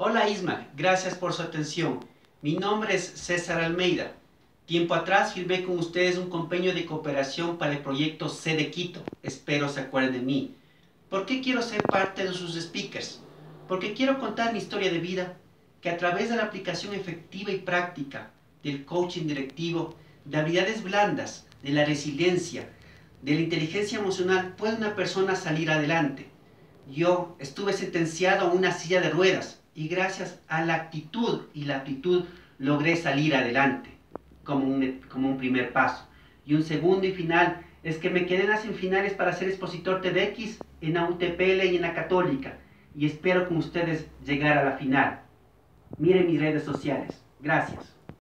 Hola Isma, gracias por su atención. Mi nombre es César Almeida. Tiempo atrás firmé con ustedes un convenio de cooperación para el proyecto C de Quito. Espero se acuerden de mí. ¿Por qué quiero ser parte de sus speakers? Porque quiero contar mi historia de vida, que a través de la aplicación efectiva y práctica del coaching directivo, de habilidades blandas, de la resiliencia, de la inteligencia emocional, puede una persona salir adelante. Yo estuve sentenciado a una silla de ruedas y gracias a la actitud y la aptitud logré salir adelante como un primer paso. Y un segundo y final es que me quedé en las semifinales para ser expositor TEDx en la UTPL y en la Católica y espero con ustedes llegar a la final. Miren mis redes sociales. Gracias.